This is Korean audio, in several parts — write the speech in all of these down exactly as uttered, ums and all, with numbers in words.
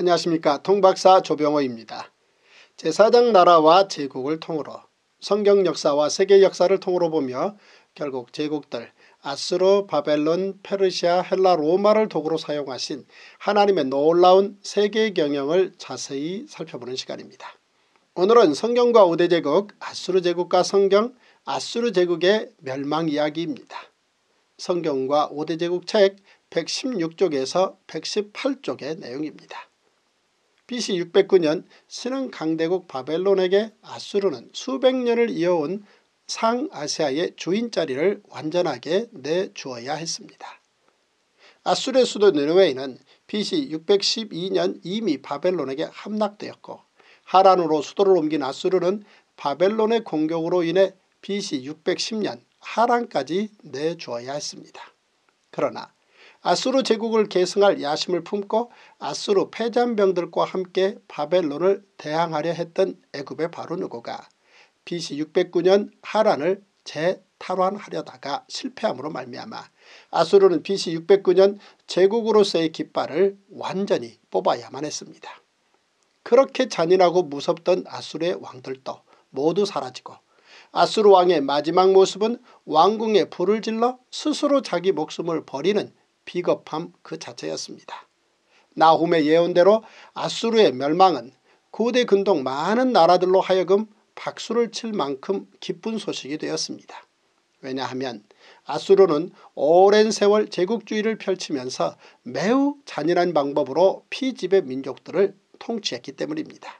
안녕하십니까. 통박사 조병호입니다. 제사 장 나라와 제국을 통으로 성경 역사와 세계 역사를 통으로 보며 결국 제국들 아수르, 바벨론, 페르시아, 헬라, 로마를 도구로 사용하신 하나님의 놀라운 세계 경영을 자세히 살펴보는 시간입니다. 오늘은 성경과 오 대 제국, 아수르 제국과 성경, 아수르 제국의 멸망 이야기입니다. 성경과 오 대 제국 책 백십육 쪽에서 백십팔 쪽의 내용입니다. 비씨 육백구 년 신흥 강대국 바벨론에게 아수르는 수백 년을 이어온 상아시아의 주인 자리를 완전하게 내주어야 했습니다. 아수르의 수도 니느웨는 비씨 육백십이 년 이미 바벨론에게 함락되었고 하란으로 수도를 옮긴 아수르는 바벨론의 공격으로 인해 비씨 육백십 년 하란까지 내주어야 했습니다. 그러나 아수르 제국을 계승할 야심을 품고 아수르 패잔병들과 함께 바벨론을 대항하려 했던 애굽의 바로 누구가 비씨 육백구 년 하란을 재탈환하려다가 실패함으로 말미암아 아수르는 비씨 육백구 년 제국으로서의 깃발을 완전히 뽑아야만 했습니다. 그렇게 잔인하고 무섭던 아수르의 왕들도 모두 사라지고 아수르 왕의 마지막 모습은 왕궁에 불을 질러 스스로 자기 목숨을 버리는 비겁함 그 자체였습니다. 나훔의 예언대로 아수르의 멸망은 고대 근동 많은 나라들로 하여금 박수를 칠 만큼 기쁜 소식이 되었습니다. 왜냐하면 아수르는 오랜 세월 제국주의를 펼치면서 매우 잔인한 방법으로 피지배 민족들을 통치했기 때문입니다.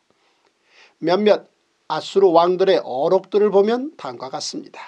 몇몇 아수르 왕들의 어록들을 보면 다음과 같습니다.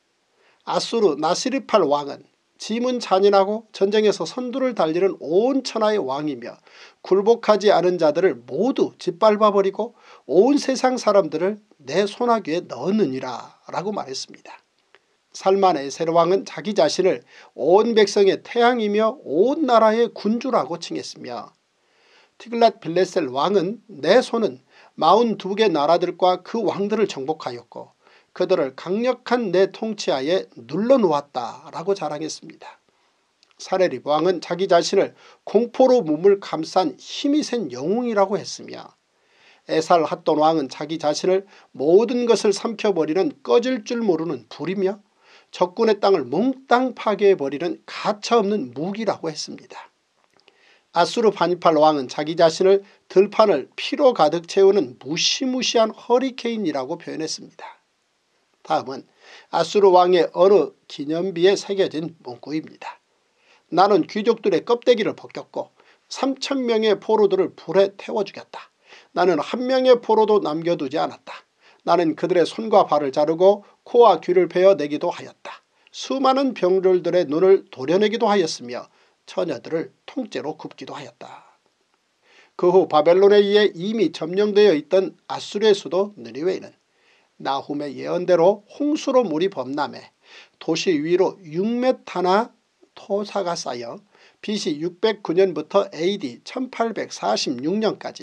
아수르 나시르팔 왕은 짐은 잔인하고 전쟁에서 선두를 달리는 온 천하의 왕이며 굴복하지 않은 자들을 모두 짓밟아버리고 온 세상 사람들을 내 손아귀에 넣느니라 라고 말했습니다. 살만에셀 왕은 자기 자신을 온 백성의 태양이며 온 나라의 군주라고 칭했으며 티글랏 빌레셀 왕은 내 손은 마흔두 개 나라들과 그 왕들을 정복하였고 그들을 강력한 내 통치하에 눌러놓았다라고 자랑했습니다. 사레립 왕은 자기 자신을 공포로 몸을 감싼 힘이 센 영웅이라고 했으며 에살 핫돈 왕은 자기 자신을 모든 것을 삼켜버리는 꺼질 줄 모르는 불이며 적군의 땅을 몽땅 파괴해버리는 가차없는 무기라고 했습니다. 아수르 바니팔 왕은 자기 자신을 들판을 피로 가득 채우는 무시무시한 허리케인이라고 표현했습니다. 다음은 아수르 왕의 어느 기념비에 새겨진 문구입니다. 나는 귀족들의 껍데기를 벗겼고 삼천 명의 포로들을 불에 태워 죽였다. 나는 한 명의 포로도 남겨두지 않았다. 나는 그들의 손과 발을 자르고 코와 귀를 베어내기도 하였다. 수많은 병졸들의 눈을 도려내기도 하였으며 처녀들을 통째로 굽기도 하였다. 그 후 바벨론에 의해 이미 점령되어 있던 아수르의 수도 느니웨는 나훔의 예언대로 홍수로 물이 범람해 도시 위로 육 미터나 토사가 쌓여 비씨 육백구 년부터 에이디 천팔백사십육 년까지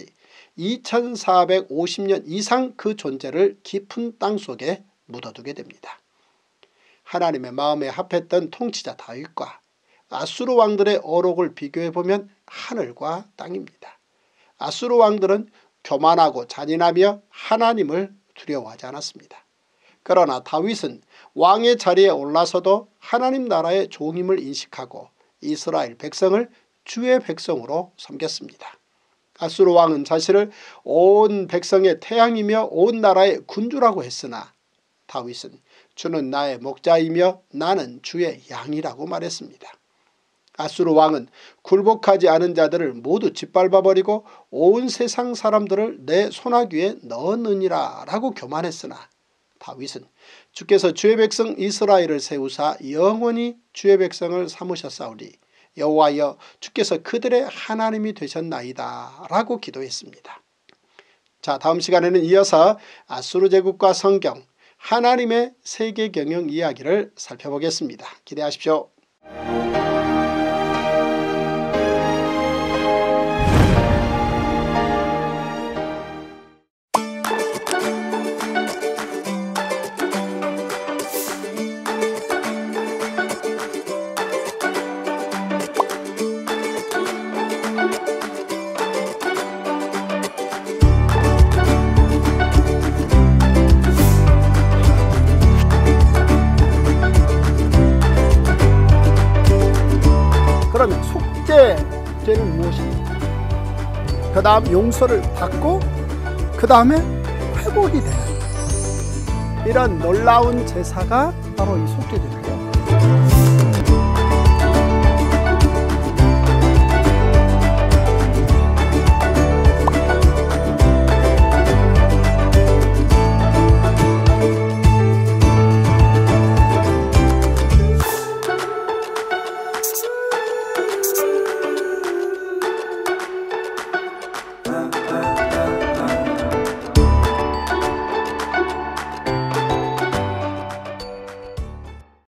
이천사백오십 년 이상 그 존재를 깊은 땅속에 묻어두게 됩니다. 하나님의 마음에 합했던 통치자 다윗과 아수르 왕들의 어록을 비교해보면 하늘과 땅입니다. 아수르 왕들은 교만하고 잔인하며 하나님을 두려워하지 않았습니다. 그러나 다윗은 왕의 자리에 올라서도 하나님 나라의 종임을 인식하고 이스라엘 백성을 주의 백성으로 섬겼습니다. 아수르 왕은 자신을 온 백성의 태양이며 온 나라의 군주라고 했으나 다윗은 주는 나의 목자이며 나는 주의 양이라고 말했습니다. 아수르 왕은 굴복하지 않은 자들을 모두 짓밟아버리고 온 세상 사람들을 내 손아귀에 넣느니라 라고 교만했으나 다윗은 주께서 주의 백성 이스라엘을 세우사 영원히 주의 백성을 삼으셨사오니 여호와여 주께서 그들의 하나님이 되셨나이다 라고 기도했습니다. 자, 다음 시간에는 이어서 아수르 제국과 성경 하나님의 세계 경영 이야기를 살펴보겠습니다. 기대하십시오. 그러면 속죄죄는 무엇입니까? 그 다음 용서를 받고 그 다음에 회복이 되는 이런 놀라운 제사가 바로 이 속죄제예요.